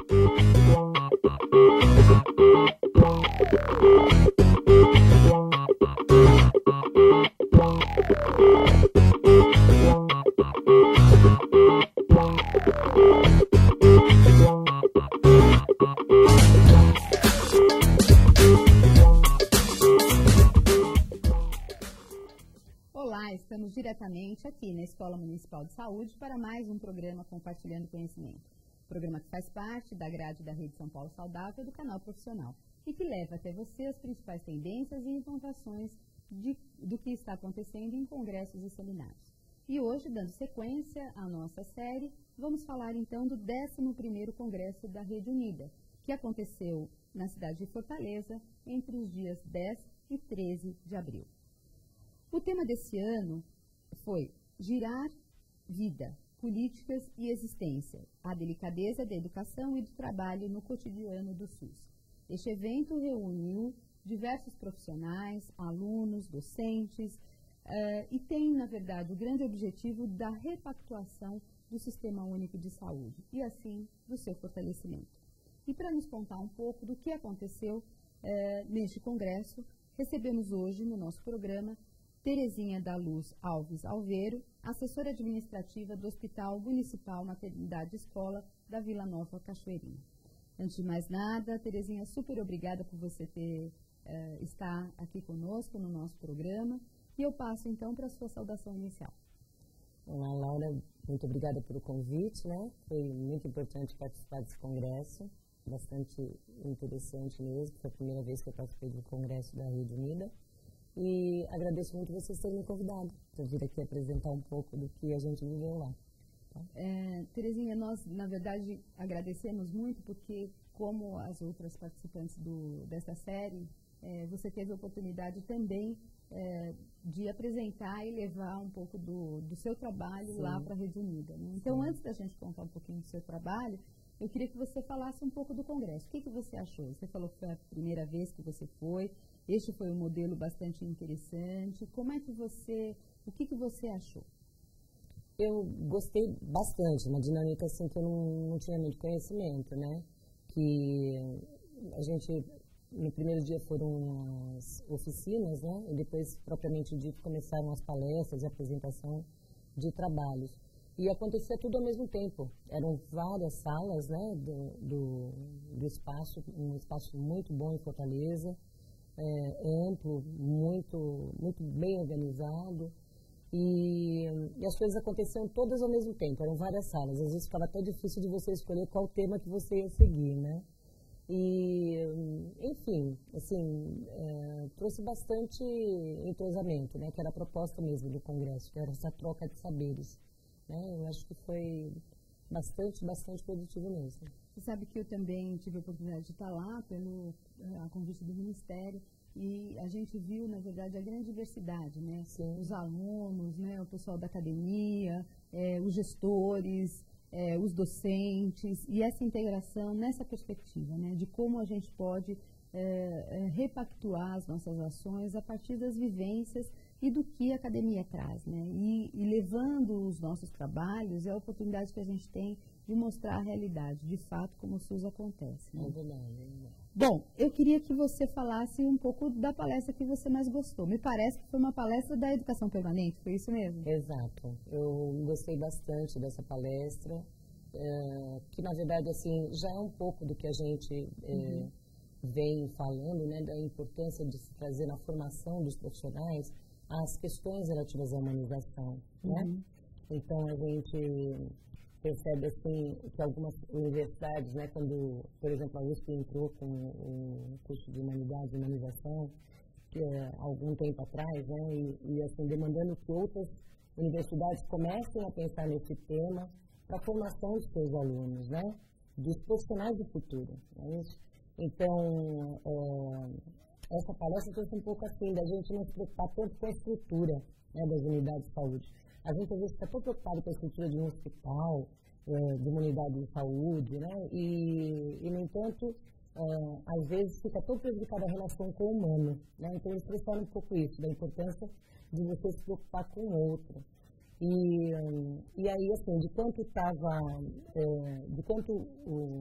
Olá, estamos diretamente aqui na Escola Municipal de Saúde para mais um programa Compartilhando Conhecimento. Programa que faz parte da grade da Rede São Paulo Saudável do canal profissional e que leva até você as principais tendências e inovações do que está acontecendo em congressos e seminários. E hoje, dando sequência à nossa série, vamos falar então do 11º Congresso da Rede Unida, que aconteceu na cidade de Fortaleza entre os dias 10 e 13 de abril. O tema desse ano foi Girar Vida, Políticas e Existência, a delicadeza da educação e do trabalho no cotidiano do SUS. Este evento reuniu diversos profissionais, alunos, docentes e tem, na verdade, o grande objetivo da repactuação do Sistema Único de Saúde e, assim, do seu fortalecimento. E para nos contar um pouco do que aconteceu neste congresso, recebemos hoje no nosso programa Terezinha da Luz Alves Alveiro, assessora administrativa do Hospital Municipal Maternidade Escola da Vila Nova Cachoeirinha. Antes de mais nada, Terezinha, super obrigada por você estar aqui conosco no nosso programa. E eu passo então para a sua saudação inicial. Olá, Laura, muito obrigada pelo convite, né? Foi muito importante participar desse congresso, bastante interessante mesmo, foi a primeira vez que eu participei do congresso da Rede Unida. E agradeço muito vocês terem me convidado para vir aqui apresentar um pouco do que a gente viveu lá. Tá? Terezinha, nós, na verdade, agradecemos muito porque, como as outras participantes dessa série, você teve a oportunidade também de apresentar e levar um pouco do seu trabalho Sim. lá para a Rede Unida. Né? Então, antes da gente contar um pouquinho do seu trabalho, eu queria que você falasse um pouco do congresso. O que você achou? Você falou que foi a primeira vez que você foi. Este foi um modelo bastante interessante. O que você achou? Eu gostei bastante, uma dinâmica assim que eu não tinha muito conhecimento, né? Que a gente, no primeiro dia foram as oficinas, né? E depois, propriamente dito, começaram as palestras e apresentação de trabalhos. E acontecia tudo ao mesmo tempo. Eram várias salas, né? Do espaço, um espaço muito bom em Fortaleza. Amplo, muito bem organizado e as coisas aconteciam todas ao mesmo tempo, eram várias salas, às vezes ficava até difícil de você escolher qual tema que você ia seguir, né? E, enfim, assim, trouxe bastante entrosamento, né? Que era a proposta mesmo do congresso, que era essa troca de saberes, né? Eu acho que foi bastante produtivo mesmo. Você sabe que eu também tive a oportunidade de estar lá a convite do Ministério e a gente viu, na verdade, a grande diversidade, né? Sim. Os alunos, né? O pessoal da academia, os gestores, os docentes e essa integração nessa perspectiva, né? De como a gente pode repactuar as nossas ações a partir das vivências e do que a academia traz, né? E levando os nossos trabalhos, é a oportunidade que a gente tem de mostrar a realidade, de fato, como o SUS acontece. Né? É verdade. Bom, eu queria que você falasse um pouco da palestra que você mais gostou. Me parece que foi uma palestra da educação permanente, foi isso mesmo? Exato. Eu gostei bastante dessa palestra, que, na verdade, assim, já é um pouco do que a gente vem falando, né, da importância de se trazer na formação dos profissionais as questões relativas à humanização, né? Então, a gente percebe, assim, que algumas universidades, né, quando, por exemplo, a USP entrou com o curso de Humanidade e Humanização, que algum tempo atrás, né, e assim, demandando que outras universidades comecem a pensar nesse tema para a formação dos seus alunos, né, dos profissionais do futuro. Né? Então, essa palestra trouxe um pouco assim, da gente não se preocupar tanto com a estrutura, né, das unidades de saúde. A gente às vezes fica tão preocupado com a estrutura de um hospital, de uma unidade de saúde, né, e no entanto, às vezes fica tão prejudicada a relação com o humano, né, então eles trouxeram um pouco isso, da importância de você se preocupar com o outro. E aí, assim, de quanto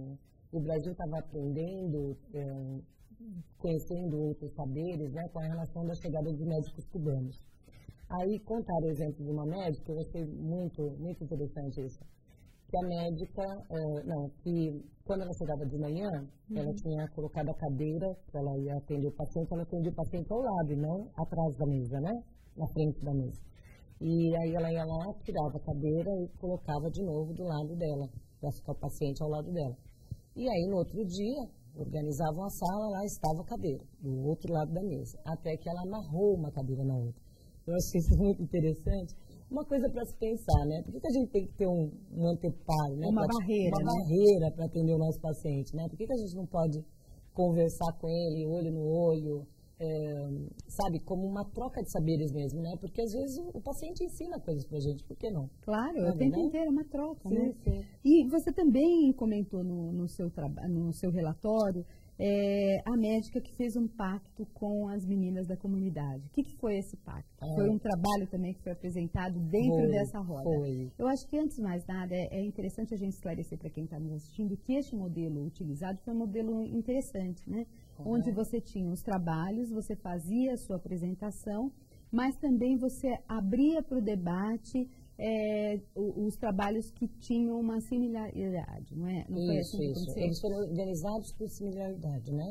o Brasil estava aprendendo, conhecendo outros saberes, né, com a relação da chegada dos médicos cubanos. Aí contaram o exemplo de uma médica, eu achei muito, muito interessante isso. Que a médica, que quando ela chegava de manhã, ela tinha colocado a cadeira, ela ia atender o paciente, ela atendia o paciente ao lado e não atrás da mesa, né? Na frente da mesa. E aí ela ia lá, tirava a cadeira e colocava de novo do lado dela, para ficar o paciente ao lado dela. E aí no outro dia, organizavam a sala, lá estava a cadeira, do outro lado da mesa, até que ela amarrou uma cadeira na outra. Eu achei isso muito interessante. Uma coisa para se pensar, né? Por que a gente tem que ter um anteparo, né? Uma barreira, uma barreira para atender o nosso paciente, né? Por que a gente não pode conversar com ele, olho no olho, sabe? Como uma troca de saberes mesmo, né? Porque às vezes o paciente ensina coisas para a gente, por que não? Claro, o tempo inteiro é uma troca, sim, né? Sim. E você também comentou no seu relatório a médica que fez um pacto com as meninas da comunidade. O que foi esse pacto? Foi um trabalho também que foi apresentado dentro dessa roda. Foi. Eu acho que, antes de mais nada, é interessante a gente esclarecer para quem está nos assistindo que este modelo utilizado foi um modelo interessante, né? Onde você tinha os trabalhos, você fazia a sua apresentação, mas também você abria para o debate os trabalhos que tinham uma similaridade, não é? Não foi assim isso. Eles foram organizados por similaridade, né?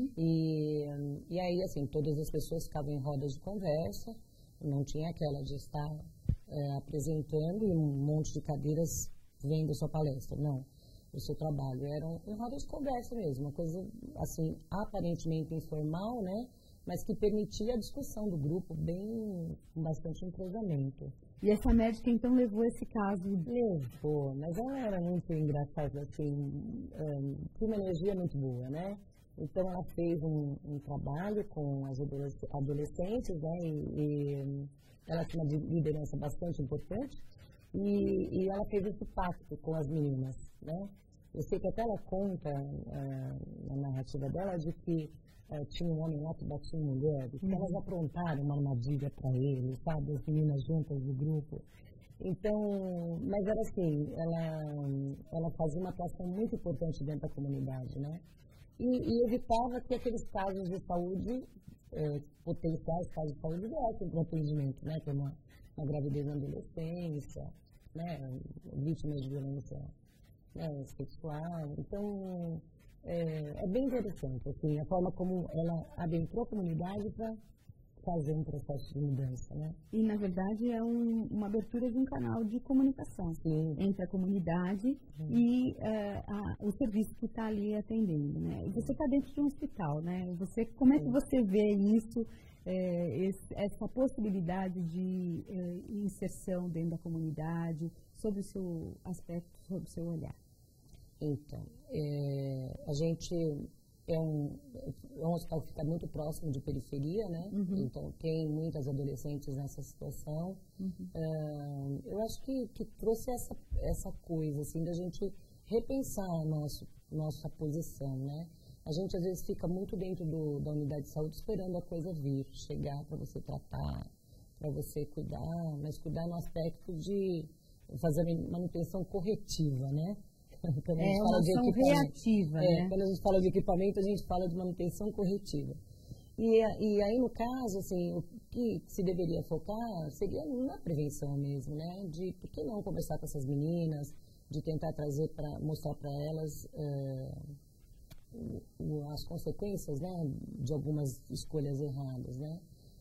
E aí, assim, todas as pessoas ficavam em rodas de conversa, não tinha aquela de estar apresentando e um monte de cadeiras vendo a sua palestra, não. O seu trabalho eram em rodas de conversa mesmo, uma coisa, assim, aparentemente informal, né? Mas que permitia a discussão do grupo com bastante entrosamento. E essa médica, então, levou esse caso? Levou, mas ela era muito engraçada, assim, tinha uma energia muito boa, né? Então, ela fez um trabalho com as adolescentes, né? E ela tinha uma liderança bastante importante, e ela fez esse pacto com as meninas, né? Eu sei que até ela conta, na narrativa dela, de que tinha um homem lá que batia em mulher, e que elas aprontaram uma armadilha para ele, sabe? As meninas juntas do grupo. Então, mas era assim, ela fazia uma atuação muito importante dentro da comunidade, né? E evitava que aqueles casos de saúde, potenciais casos de saúde, viessem para o atendimento, né? Como uma gravidez na adolescência, né? Vítimas de violência, né, sexual. Então, é bem interessante, assim, a forma como ela adentrou a comunidade para fazer um processo de mudança, né? E, na verdade, é uma abertura de um canal de comunicação entre a comunidade e o serviço que está ali atendendo, né? E você está dentro de um hospital, né? Como é que você vê isso, essa possibilidade de inserção dentro da comunidade, sobre o seu aspecto, sobre o seu olhar? Então, a gente é um hospital que fica muito próximo de periferia, né? Então, tem muitas adolescentes nessa situação. Eu acho que trouxe essa coisa, assim, da gente repensar nossa posição, né? A gente, às vezes, fica muito dentro da unidade de saúde esperando a coisa vir, chegar para você tratar, para você cuidar, mas cuidar no aspecto de fazer manutenção corretiva, né? Quando a gente fala de equipamento reativa, né? Quando a gente fala de equipamento, a gente fala de manutenção corretiva. E aí, no caso, assim, o que se deveria focar seria na prevenção mesmo, né? De por que não conversar com essas meninas, de tentar mostrar para elas as consequências, né? De algumas escolhas erradas, né?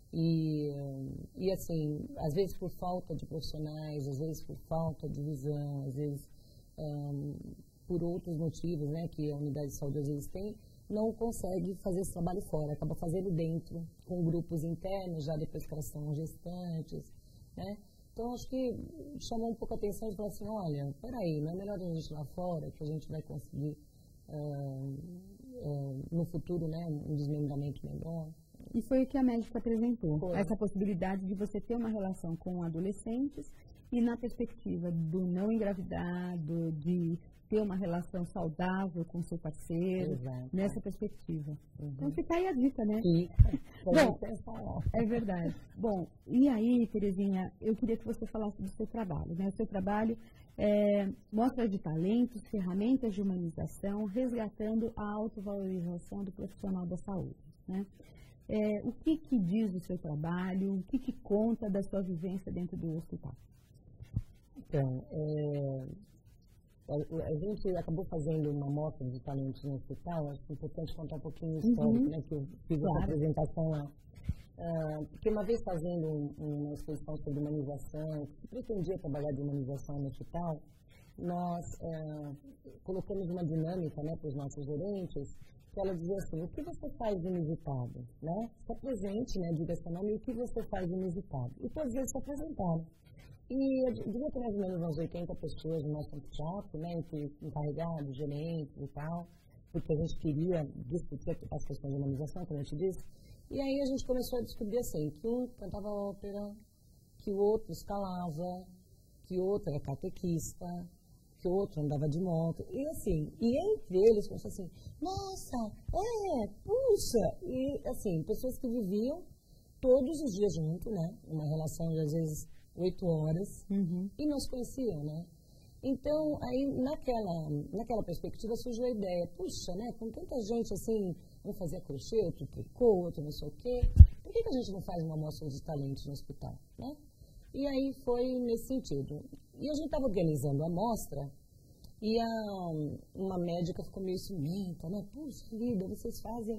E assim, às vezes por falta de profissionais, às vezes por falta de visão, às vezes por outros motivos, né, que a unidade de saúde às vezes tem, não consegue fazer esse trabalho fora, acaba fazendo dentro, com grupos internos, já depois que elas são gestantes, né? Então, acho que chamou um pouco a atenção de falar assim, olha, peraí, não é melhor a gente ir lá fora, que a gente vai conseguir, no futuro, né, um desmembramento melhor? E foi o que a médica apresentou, essa possibilidade de você ter uma relação com adolescentes e na perspectiva do não engravidar, de ter uma relação saudável com seu parceiro, nessa perspectiva. Então fica aí a dica, né? Sim. Bom, é verdade. Bom, e aí, Terezinha, eu queria que você falasse do seu trabalho, né? O seu trabalho é mostra de talentos, ferramentas de humanização, resgatando a autovalorização do profissional da saúde, né? O que diz o seu trabalho, o que conta da sua vivência dentro do hospital? Então, a gente acabou fazendo uma mostra de talentos no hospital, acho que é importante contar um pouquinho de história, né, que eu fiz essa apresentação lá. Porque uma vez fazendo uma exposição sobre humanização, que pretendia trabalhar de humanização no hospital, nós colocamos uma dinâmica, né, para os nossos gerentes, que ela dizia assim: o que você faz de inusitado? Né? Se apresente, né, diga seu nome, e o que você faz de inusitado? E todos eles se apresentaram. E devia ter mais ou menos umas 80 pessoas no nosso teatro, né, entre encarregados, gerentes e tal, porque a gente queria discutir as questões de humanização, como eu te disse. E aí a gente começou a descobrir assim, que um cantava ópera, que o outro escalava, que o outro era catequista, que o outro andava de moto. E assim, e entre eles começou assim, nossa, puxa! E assim, pessoas que viviam todos os dias junto, né, uma relação de às vezes 8 horas, e não se conheciam, né? Então, aí naquela perspectiva surgiu a ideia, puxa, né, com tanta gente assim, um fazia crochê, outro tricô, outro não sei o quê, por que a gente não faz uma amostra de talentos no hospital, né? E aí foi nesse sentido. E a gente estava organizando a amostra, e uma médica ficou meio ciumenta, né? Puxa vida, vocês fazem,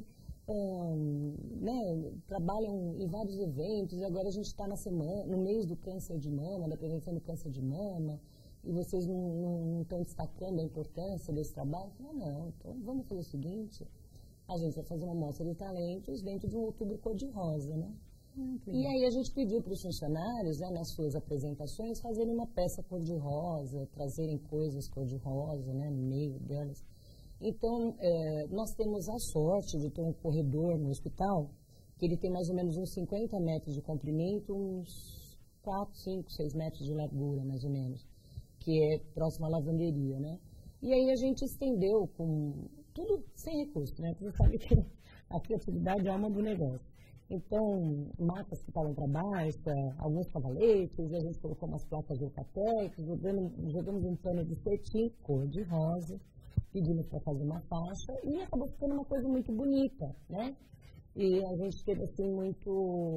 né, trabalham em vários eventos, e agora a gente está no mês do câncer de mama, da prevenção do câncer de mama, e vocês não estão destacando a importância desse trabalho. Eu falei, não, então vamos fazer o seguinte, a gente vai fazer uma amostra de talentos dentro de um outubro cor-de-rosa, né? E aí a gente pediu para os funcionários, né, nas suas apresentações, fazerem uma peça cor-de-rosa, trazerem coisas cor-de-rosa, né, no meio delas. Então, nós temos a sorte de ter um corredor no hospital, que ele tem mais ou menos uns 50 metros de comprimento, uns 4, 5, 6 metros de largura, mais ou menos, que é próximo à lavanderia, né? E aí a gente estendeu com tudo sem recurso, né? Você sabe que a criatividade é a alma do negócio. Então, matas que estavam para baixo, alguns cavaletes, e a gente colocou umas placas de eucatex, jogamos um pano de cetim, cor-de-rosa, pedimos para fazer uma faixa, e acabou ficando uma coisa muito bonita, né? E a gente teve, assim, muito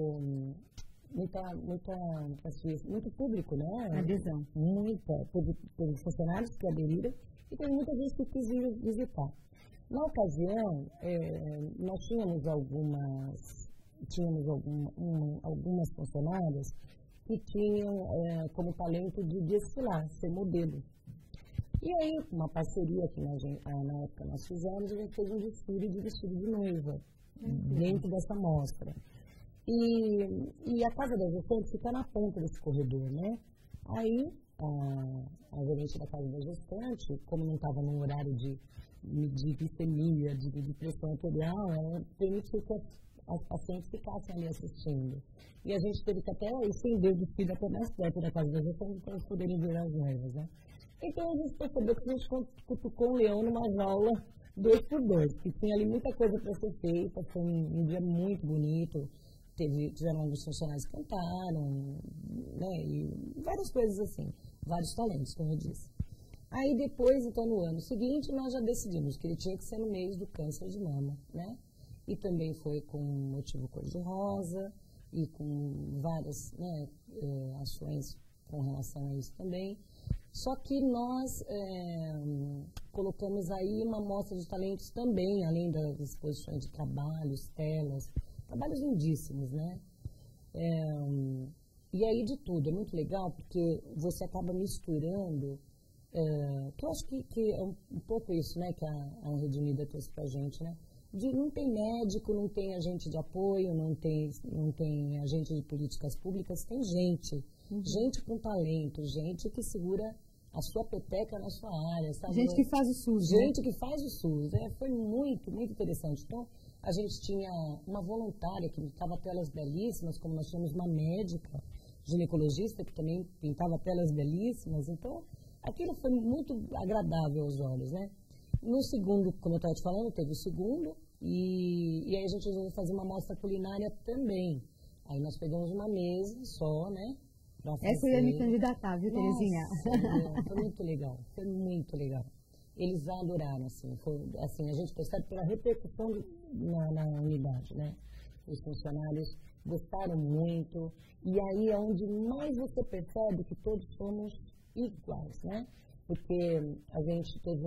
público, né? Adesão. Teve funcionários que aderiram, e teve muita gente que quis vir visitar. Na ocasião, nós tínhamos algumas funcionárias que tinham como talento de desfilar, ser modelo. E aí, uma parceria que na época nós fizemos, a gente fez um desfile de vestido de noiva, dentro dessa mostra. E a Casa da Gestante fica na ponta desse corredor, né? Aí, a gerente da Casa da Gestante, como não estava num horário de glicemia, de pressão arterial, ela permitiu que as pacientes ficassem ali assistindo. E a gente teve que até estender o desfile até mais perto da Casa da Gestante para eles poderem ver as noivas, né? Então a gente percebeu que a gente cutucou um leão numa jaula 2x2, que tinha ali muita coisa para ser feita, foi um dia muito bonito, tiveram alguns funcionários que cantaram, né, e várias coisas assim, vários talentos, como eu disse. Aí depois, então no ano seguinte, nós já decidimos que ele tinha que ser no mês do câncer de mama, né, e também foi com motivo cor-de-rosa e com várias, né, ações com relação a isso também. Só que nós colocamos aí uma amostra de talentos também, além das exposições de trabalhos, telas, trabalhos lindíssimos, né? E aí de tudo, é muito legal porque você acaba misturando, que eu acho que é um pouco isso, né, que a Rede Unida trouxe pra gente, né? Não tem médico, não tem agente de apoio, não tem agente de políticas públicas, tem gente. Gente com talento, gente que segura a sua peteca na sua área, sabe? Gente que faz o SUS, Gente que faz o SUS, foi muito, muito interessante. Então, a gente tinha uma voluntária que pintava telas belíssimas, como nós tínhamos uma médica, ginecologista, que também pintava telas belíssimas. Então, aquilo foi muito agradável aos olhos, né? No segundo, como eu estava te falando, teve o segundo, e aí a gente resolveu fazer uma mostra culinária também. Aí nós pegamos uma mesa só, né? Essa eu ia me candidatar, viu, Terezinha? Foi muito legal, foi muito legal. Eles adoraram, assim, a gente percebe pela repercussão na unidade, né? Os funcionários gostaram muito, e aí é onde mais você percebe que todos somos iguais, né? Porque a gente teve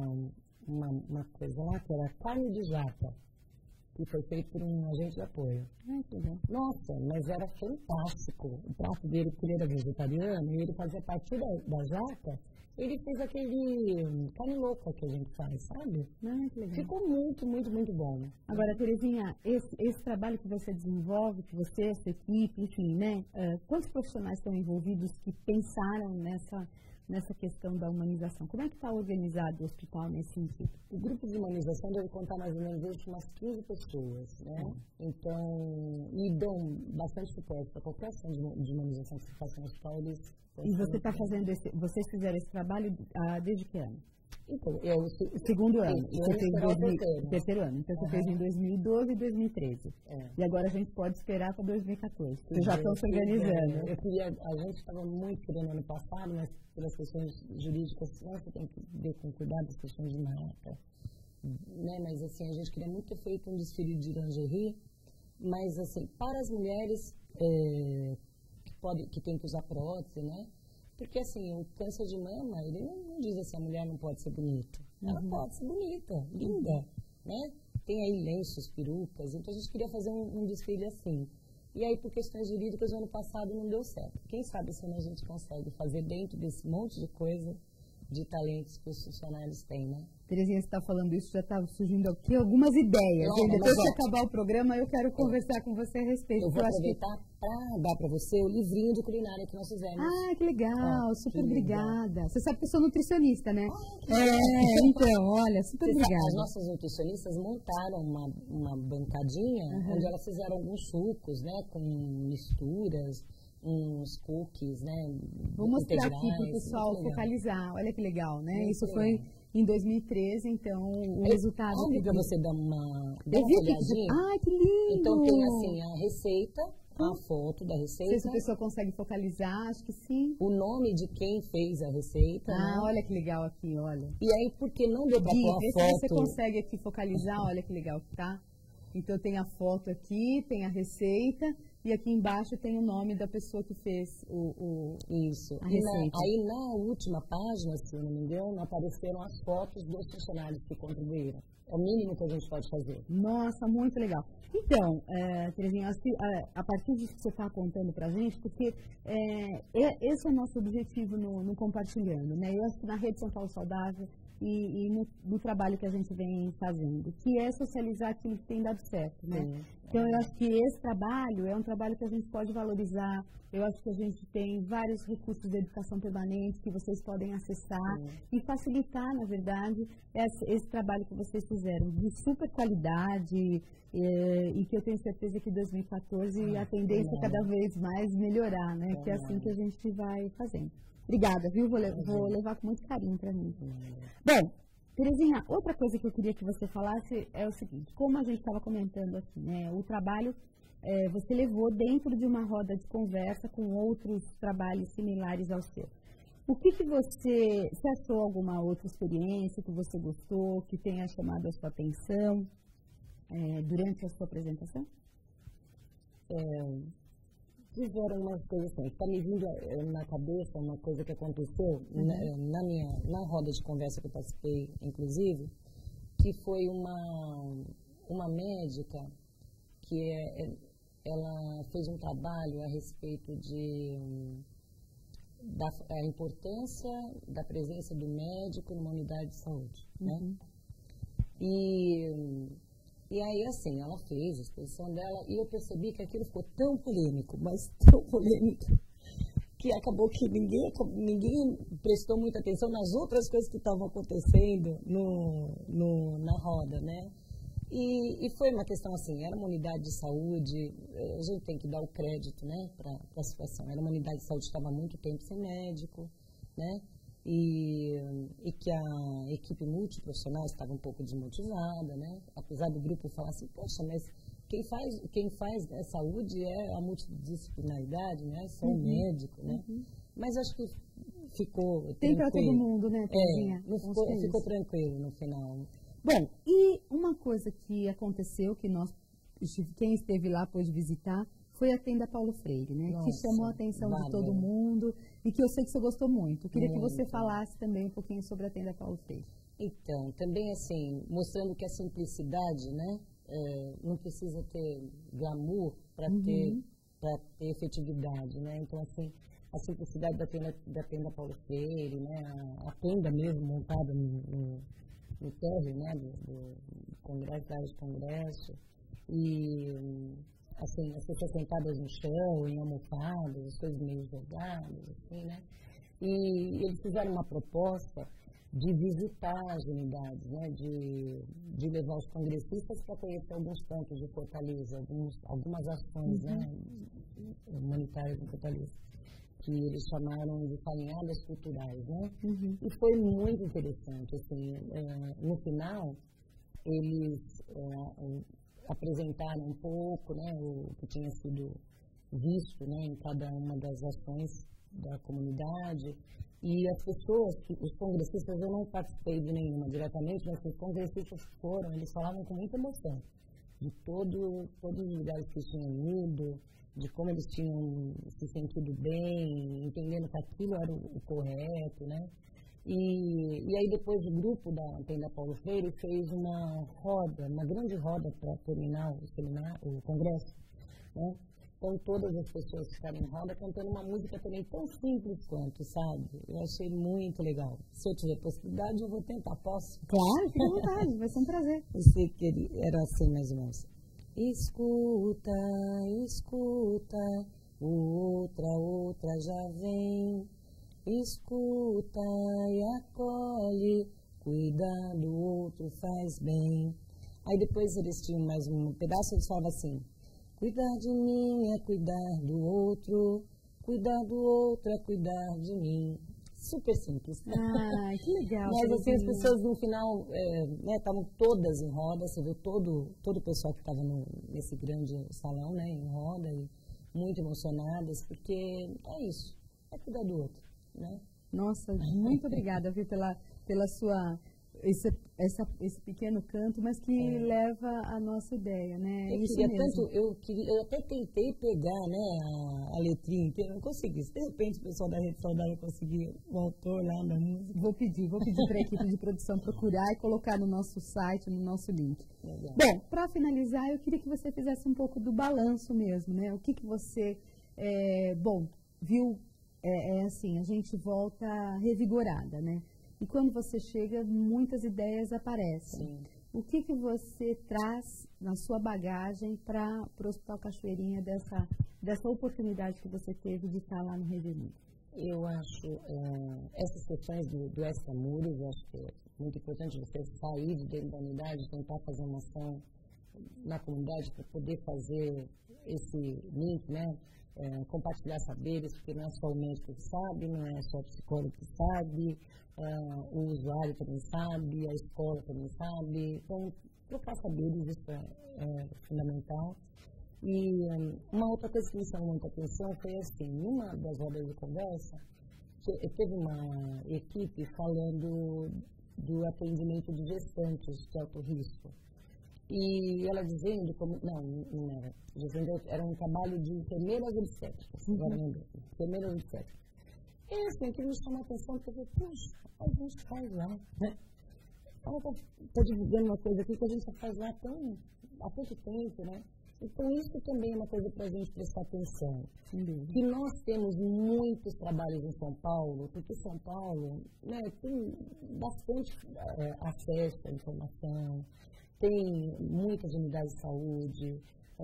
uma coisa lá que era carne de jaca, que foi feito por um agente de apoio. Nossa, mas era fantástico. O prato dele, porque ele era vegetariano, e ele fazia parte da jaca, ele fez aquele carne louca que a gente faz, sabe? Que legal. Ficou muito, muito, muito bom. Agora, Terezinha, esse trabalho que você desenvolve, que você, a sua equipe, enfim, né? Quantos profissionais estão envolvidos que pensaram nessa questão da humanização? Como é que está organizado o hospital nesse sentido? O grupo de humanização deve contar mais ou menos hoje umas 15 pessoas, né? Então, e dão bastante suporte para qualquer ação de humanização que se faça no hospital. E você está fazendo vocês fizeram esse trabalho desde que ano? Então, o segundo ano. Você fez o terceiro ano. Então, você fez em 2012 e 2013. E agora a gente pode esperar para 2014. Vocês já estão se organizando. A gente estava muito querendo ano passado, mas pelas questões jurídicas, você tem que ver com cuidado das questões de marca. Né? Mas, assim, a gente queria muito ter feito um desfile de lingerie, mas, assim, para as mulheres que tem que usar prótese, né? Porque, assim, o câncer de mama, ele não diz assim, a mulher não pode ser bonita. Ela pode ser bonita, linda, né? Tem aí lenços, perucas, então a gente queria fazer um desfile assim. E aí, por questões jurídicas, no ano passado não deu certo. Quem sabe se a gente consegue fazer dentro desse monte de coisa, de talentos que os funcionários têm, né? Terezinha, você está falando isso, já está surgindo aqui algumas ideias. Depois que acabar o programa, eu quero conversar com você a respeito. Eu vou aproveitar para dar para você o livrinho de culinária que nós fizemos. Ah, que legal, super obrigada. Você sabe que eu sou nutricionista, né? Então, olha, super obrigada. As nossas nutricionistas montaram uma bancadinha, onde elas fizeram alguns sucos, né, com misturas, uns cookies, né? Vou mostrar aqui para o pessoal focalizar. Olha que legal, né? Isso foi em 2013, então o resultado... Para você dar uma olhadinha. Ah, que lindo! Então tem assim a receita, a foto da receita. Não sei se a pessoa consegue focalizar, acho que sim. O nome de quem fez a receita. Ah, né? Olha que legal aqui, olha. E aí, porque não deu para pôr a foto... Se você consegue aqui focalizar, olha que legal que tá. Então tem a foto aqui, tem a receita... E aqui embaixo tem o nome da pessoa que fez Isso. A receita. Aí na última página, se eu não me engano, apareceram as fotos dos funcionários que contribuíram. É o mínimo que a gente pode fazer. Nossa, muito legal. Então, Terezinha, a partir disso que você está contando para a gente, porque esse é o nosso objetivo no Compartilhando, né? Eu acho que na Rede São Paulo Saudável e no trabalho que a gente vem fazendo, que é socializar aquilo que tem dado certo, né? Então, eu acho que esse trabalho é um trabalho que a gente pode valorizar. Eu acho que a gente tem vários recursos de educação permanente que vocês podem acessar e facilitar, na verdade, esse trabalho que vocês fizeram de super qualidade e que eu tenho certeza que em 2014 a tendência é cada vez mais melhorar, né? Que é assim que a gente vai fazendo. Obrigada, viu? Vou levar com muito carinho para mim. Bom, Terezinha, outra coisa que eu queria que você falasse é o seguinte, como a gente estava comentando aqui, né? O trabalho você levou dentro de uma roda de conversa com outros trabalhos similares ao seu. O que você achou alguma outra experiência que você gostou, que tenha chamado a sua atenção durante a sua apresentação? Fizeram umas coisas assim, está me vindo na cabeça uma coisa que aconteceu na roda de conversa que eu participei, inclusive, que foi uma médica que ela fez um trabalho a respeito da importância da presença do médico numa unidade de saúde, né? E aí, assim, ela fez a exposição dela e eu percebi que aquilo ficou tão polêmico, mas tão polêmico, que acabou que ninguém prestou muita atenção nas outras coisas que estavam acontecendo na roda, né? E foi uma questão assim, era uma unidade de saúde, a gente tem que dar o crédito, né, para a situação. Era uma unidade de saúde que estava há muito tempo sem médico, né, e que a equipe multiprofissional estava um pouco desmotivada, né, apesar do grupo falar assim, poxa, mas quem faz né, saúde é a multidisciplinaridade, né, só o médico, né, mas acho que ficou tem para todo mundo, né, Terezinha? Ficou tranquilo no final. Bom, e uma coisa que aconteceu, que quem esteve lá pôde visitar, foi a tenda Paulo Freire, né? Nossa, que chamou a atenção de todo mundo e que eu sei que você gostou muito. Eu queria que você falasse também um pouquinho sobre a tenda Paulo Freire. Então, também assim, mostrando que a simplicidade, né? Não precisa ter glamour para ter efetividade, né? Então, assim, a simplicidade da tenda Paulo Freire, né? A tenda mesmo montada no térreo, né, do congresso, da área de congresso, e, assim, as pessoas sentadas no chão, em almofadas, as coisas meio jogadas, assim, né, e eles fizeram uma proposta de visitar as unidades, né, de levar os congressistas para conhecer alguns pontos de Fortaleza, algumas ações, né, humanitárias em Fortaleza, que eles chamaram de caminhadas culturais, né? E foi muito interessante, assim, no final, eles apresentaram um pouco, né, o que tinha sido visto, né, em cada uma das ações da comunidade, e as pessoas, os congressistas, eu não participei de nenhuma diretamente, mas os congressistas foram, eles falavam com muita emoção, de todos os lugares que tinham ido, de como eles tinham se sentido bem, entendendo que aquilo era o correto, né? E aí depois o grupo da tenda Paulo Freire fez uma grande roda para terminar o congresso, né? Então todas as pessoas ficaram em roda cantando uma música também tão simples quanto, sabe? Eu achei muito legal. Se eu tiver possibilidade, eu vou tentar, posso? Claro, fica à vontade, vai ser um prazer. Eu sei que era assim mais ou menos. Escuta, escuta, outra já vem. Escuta e acolhe, cuidar do outro faz bem. Aí depois eles tinham mais um pedaço, eles falavam assim, cuidar de mim é cuidar do outro é cuidar de mim. Super simples. Ah, que legal. Mas assim, as pessoas no final estavam todas em roda, você viu todo o pessoal que estava nesse grande salão, né, em roda, e muito emocionadas, porque é isso, é cuidar do outro, né? Nossa, muito obrigada, viu, pela sua... Esse pequeno canto, mas que leva a nossa ideia, né? Eu até tentei pegar, né, a letrinha inteira, não consegui. Se de repente o pessoal da Rede Saudável conseguir o autor lá na música. Vou pedir para a equipe de produção procurar e colocar no nosso site, no nosso link. Legal. Bom, para finalizar, eu queria que você fizesse um pouco do balanço mesmo, né? O que você, viu, assim, a gente volta revigorada, né? E quando você chega, muitas ideias aparecem. Sim. O que você traz na sua bagagem para o Hospital Cachoeirinha dessa oportunidade que você teve de estar lá no Regelim? Eu acho essas questões do extramuros, eu acho que é muito importante você sair de dentro da unidade, tentar fazer uma ação na comunidade para poder fazer esse link, né? Compartilhar saberes, porque não é só o médico que sabe, não é só o psicólogo que sabe, o usuário também sabe, a escola também sabe. Então, trocar saberes, isso é fundamental. E uma outra coisa que me chamou muita atenção foi assim, numa das rodas de conversa, teve uma equipe falando do atendimento de gestantes de alto risco. E ela dizendo como... Não era. Era um trabalho de enfermeiras obstétricas. Agora lembrei. Enfermeiras obstétricas. E assim, aquilo me chamou a atenção, porque eu falei, puxa, a gente faz lá, né? Ela está divulgando uma coisa aqui que a gente já faz lá há pouco tempo, né? Então, isso também é uma coisa para a gente prestar atenção. Que nós temos muitos trabalhos em São Paulo, porque São Paulo, né, tem bastante acesso à informação, tem muitas unidades de saúde,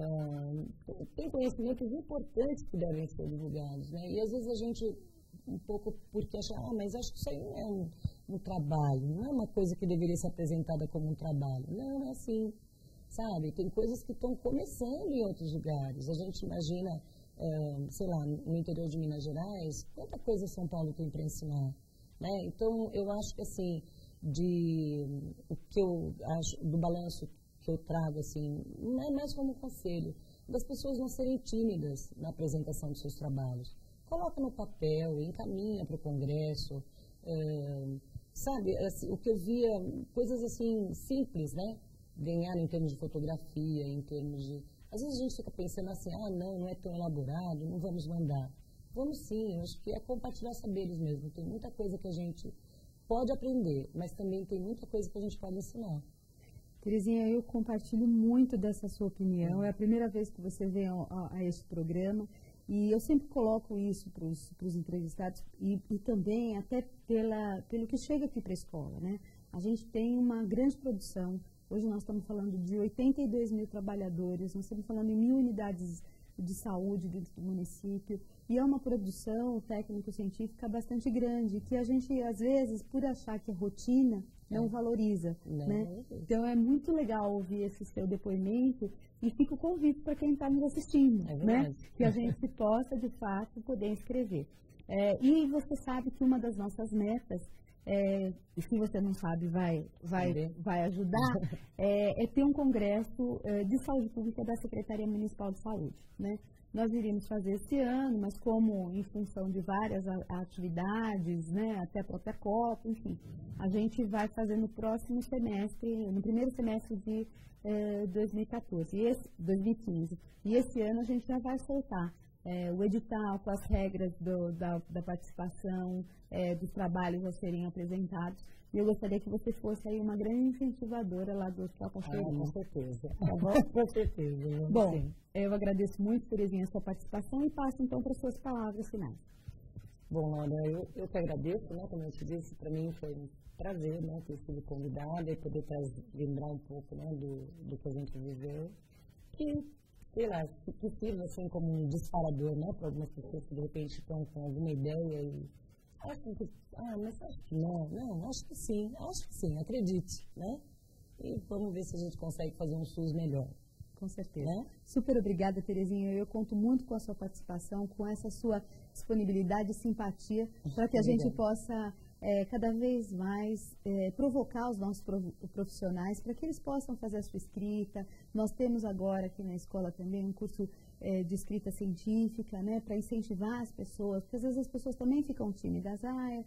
tem conhecimentos importantes que devem ser divulgados, né? E às vezes a gente, um pouco porque acha, mas acho que isso aí não é um trabalho, não é uma coisa que deveria ser apresentada como um trabalho. Não, é assim. sabe? Tem coisas que estão começando em outros lugares. A gente imagina, sei lá, no interior de Minas Gerais, quanta coisa São Paulo tem para ensinar, né? Então, eu acho que, assim, o que eu acho, do balanço que eu trago, assim, não é mais como conselho, das pessoas não serem tímidas na apresentação dos seus trabalhos. Coloca no papel, encaminha para o Congresso, sabe, assim, o que eu via, coisas assim, simples, né? Ganhar em termos de fotografia, em termos de... Às vezes a gente fica pensando assim, não é tão elaborado, não vamos mandar. Vamos sim, eu acho que é compartilhar saberes mesmo. Tem muita coisa que a gente pode aprender, mas também tem muita coisa que a gente pode ensinar. Terezinha, eu compartilho muito dessa sua opinião. É a primeira vez que você vem a este programa e eu sempre coloco isso para os entrevistados e também até pelo que chega aqui para a escola, né? A gente tem uma grande produção. Hoje nós estamos falando de 82 mil trabalhadores, nós estamos falando em 1.000 unidades de saúde dentro do município, e é uma produção técnico-científica bastante grande, que a gente, às vezes, por achar que é rotina, não valoriza, né? Então, é muito legal ouvir esse seu depoimento e fica o convite para quem está nos assistindo, né? Que a gente possa, de fato, poder escrever. E você sabe que uma das nossas metas, e se você não sabe, vai ajudar, é ter um congresso de saúde pública da Secretaria Municipal de Saúde, né? Nós iríamos fazer esse ano, mas como em função de várias atividades, né, até a própria Copa, enfim, a gente vai fazer no próximo semestre, no primeiro semestre de 2015. E esse ano a gente já vai soltar o edital com as regras da participação, dos trabalhos a serem apresentados. E eu gostaria que você fosse aí uma grande incentivadora lá do Hospital Cachoeirinha. Com certeza. Tá bom? Com certeza. Bom, eu agradeço muito, Terezinha, a sua participação e passo então para as suas palavras finais. Bom, olha, eu que agradeço, né? Como eu te disse, para mim foi um prazer, né, ter sido convidada e poder lembrar um pouco, né, do que a gente viveu. Que, sei lá, que sirva assim como um disparador, né, para algumas pessoas que de repente estão com alguma ideia e acham que, mas acho que não, acho que sim, acredite, né? E vamos ver se a gente consegue fazer um SUS melhor. Com certeza. Né? Super obrigada, Terezinha. Eu conto muito com a sua participação, com essa sua disponibilidade e simpatia, para que a gente possa cada vez mais provocar os nossos profissionais, para que eles possam fazer a sua escrita. Nós temos agora aqui na escola também um curso de escrita científica, né, para incentivar as pessoas, porque às vezes as pessoas também ficam tímidas.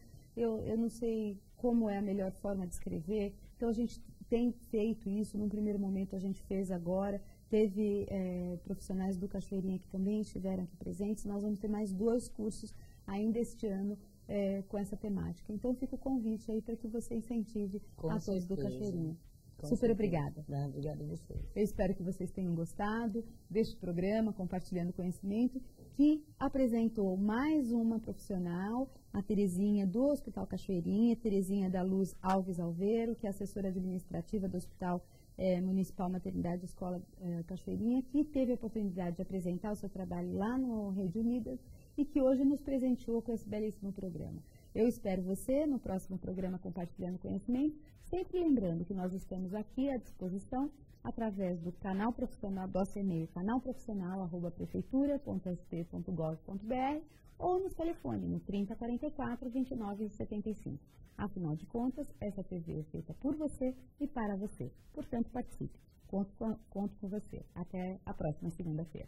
Eu não sei como é a melhor forma de escrever. Então, a gente tem feito isso. Num primeiro momento, a gente fez agora. Teve profissionais do Cachoeirinha que também estiveram aqui presentes. Nós vamos ter mais 2 cursos ainda este ano com essa temática. Então, fica o convite aí para que você incentive a todos do Cachoeirinha. Super obrigada. Obrigada a vocês. Eu espero que vocês tenham gostado deste programa, Compartilhando Conhecimento, que apresentou mais uma profissional, a Terezinha do Hospital Cachoeirinha, Terezinha da Luz Alves Alveiro, que é assessora administrativa do Hospital Municipal Maternidade Escola Cachoeirinha, que teve a oportunidade de apresentar o seu trabalho lá no Rede Unidas e que hoje nos presenteou com esse belíssimo programa. Eu espero você no próximo programa Compartilhando Conhecimento, sempre lembrando que nós estamos aqui à disposição através do canal profissional, do nosso e-mail, canalprofissional@prefeitura.sp.gov.br ou no telefone no 3044 2975. Afinal de contas, essa TV é feita por você e para você. Portanto, participe. Conto com você. Até a próxima segunda-feira.